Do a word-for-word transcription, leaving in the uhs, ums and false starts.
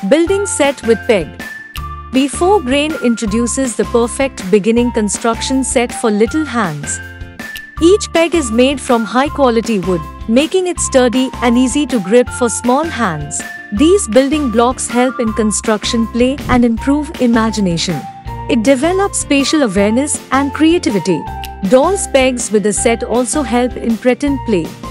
Building set with peg. B four brain introduces the perfect beginning construction set for little hands. Each peg is made from high-quality wood, making it sturdy and easy to grip for small hands. These building blocks help in construction play and improve imagination. It develops spatial awareness and creativity. Dolls pegs with the set also help in pretend play.